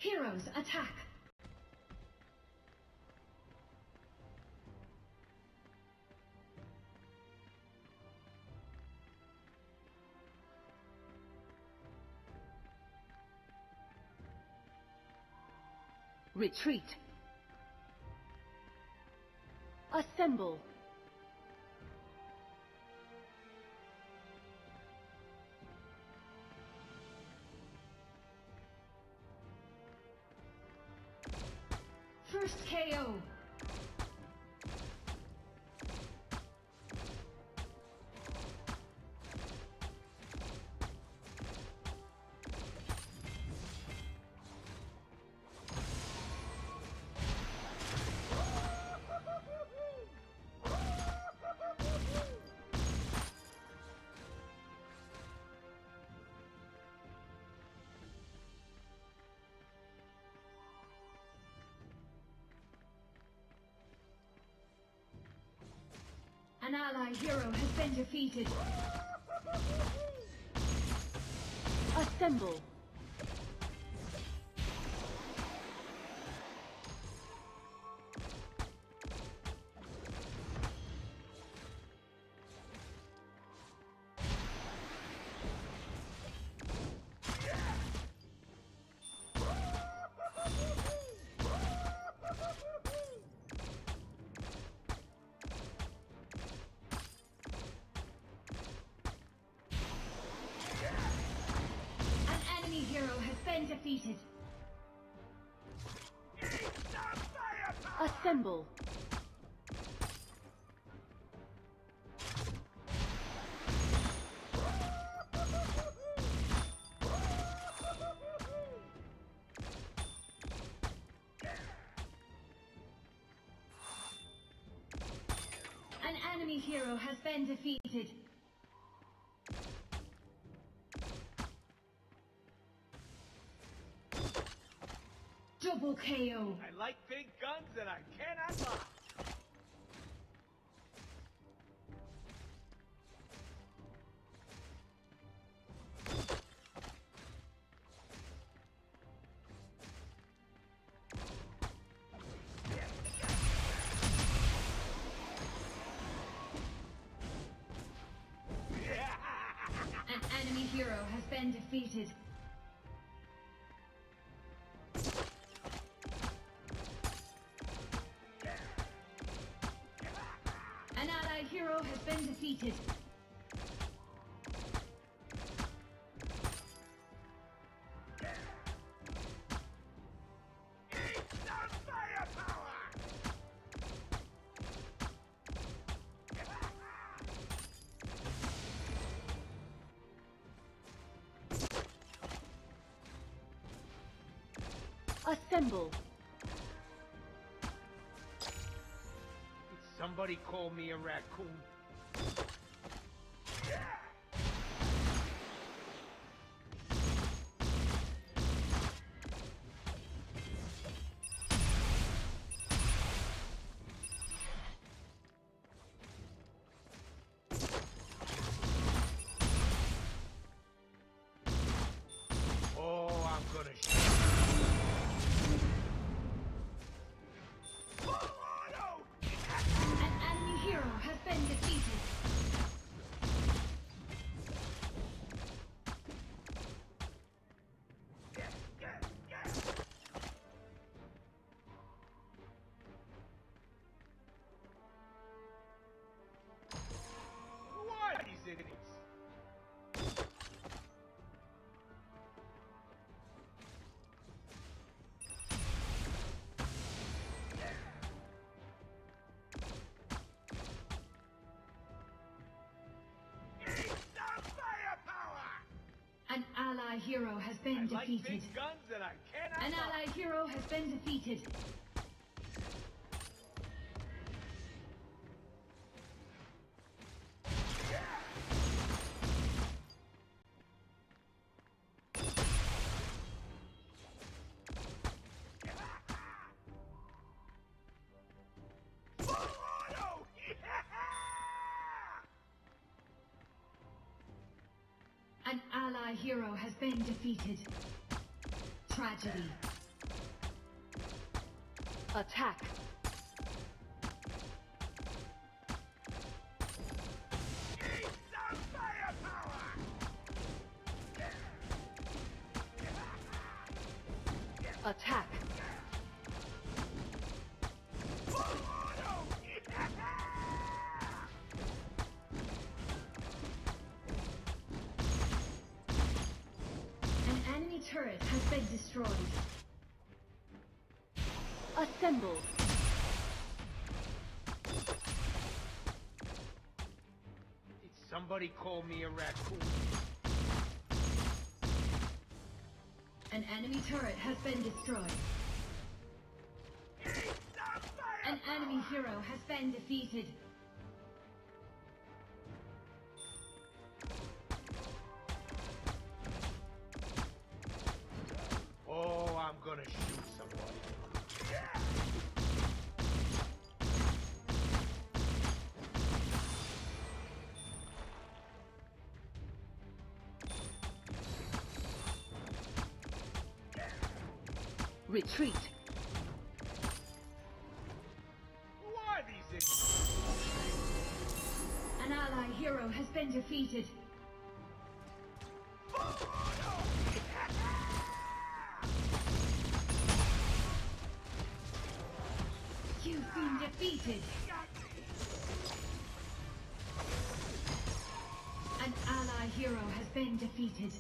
Heroes attack! Retreat. Assemble. First KO. An ally hero has been defeated. Assemble. Hero has been defeated. Assemble. An enemy hero has been defeated. Double KO. I like big guns and I cannot lie. An enemy hero has been defeated. An ally hero has been defeated. Assemble. Did somebody call me a raccoon? Oh, I'm gonna shoot. An enemy hero has been defeated. Who are these idiots? An ally hero has been I like defeated. big guns and I cannot An lie. ally hero has been defeated. An ally hero has been defeated. Tragedy. Attack. Attack. An enemy turret has been destroyed. Assemble. Did somebody call me a raccoon? An enemy turret has been destroyed. An enemy hero has been defeated. Oh, I'm gonna shoot somebody. Retreat. Who are these idiots? An ally hero has been defeated. You've been defeated. An ally hero has been defeated.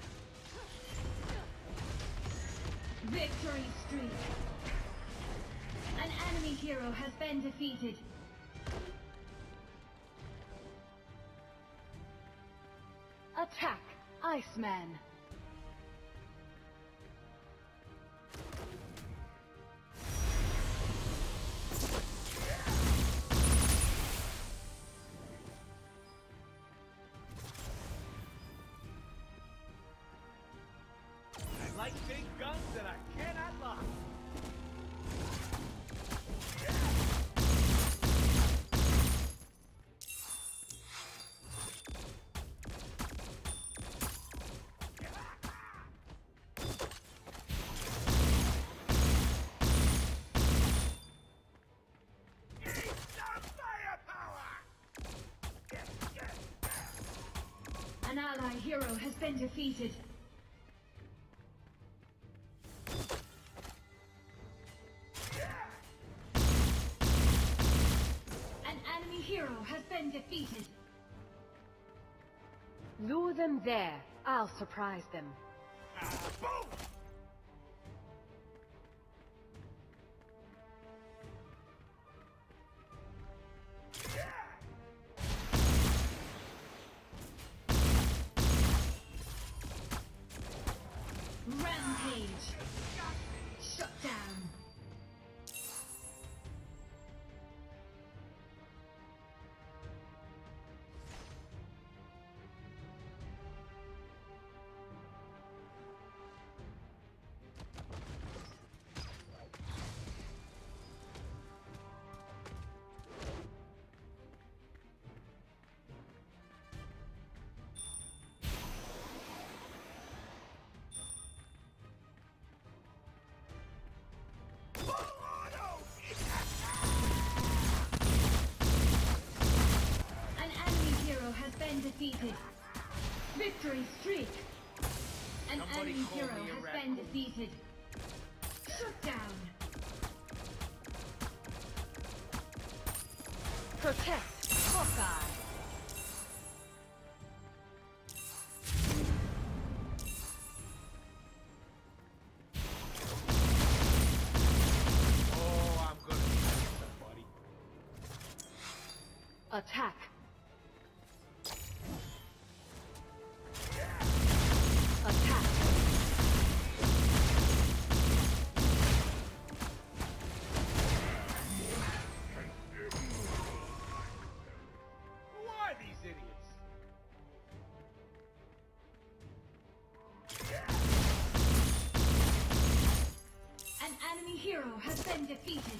Victory streak. An enemy hero has been defeated. Attack. Iceman. I like big guns that I cannot lock. An ally hero has been defeated. An enemy hero has been defeated. Lure them there. I'll surprise them. Boom! Rampage. Shut down. An enemy hero has been defeated. Victory streak. An Somebody enemy call hero me a has raccoon. been defeated. Shut down. Protect. Hawkeye. Oh, I'm gonna shoot somebody. Attack. Attack. Who are these idiots? An enemy hero has been defeated.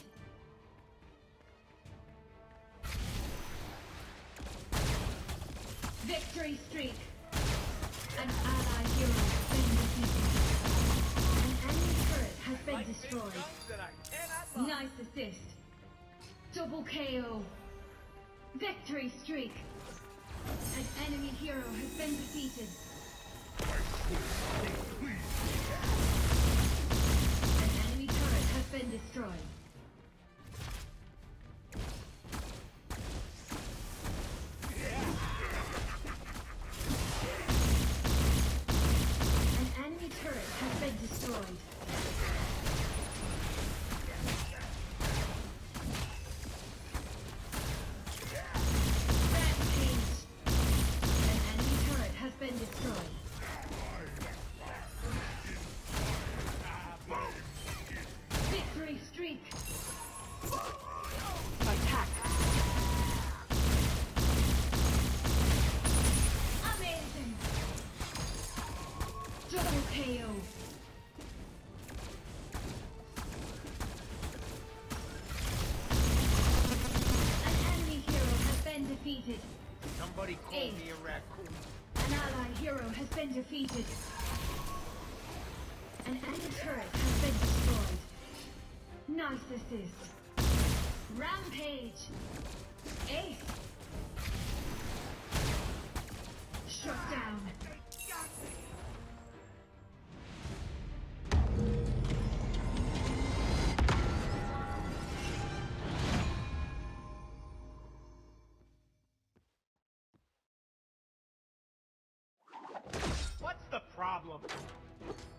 Victory streak. An ally hero has been defeated. An enemy turret has been Like big destroyed. guns that I cannot Nice assist. Double KO. Victory streak. An enemy hero has been defeated. An enemy turret has been destroyed. An enemy turret has been destroyed. Been destroyed. Victory streak. Attack. Amazing. Double KO. An enemy hero has been defeated. Somebody call me a raccoon. An ally hero has been defeated. An enemy turret has been destroyed. Nice assist. Rampage. Ace. Shut down. What's the problem?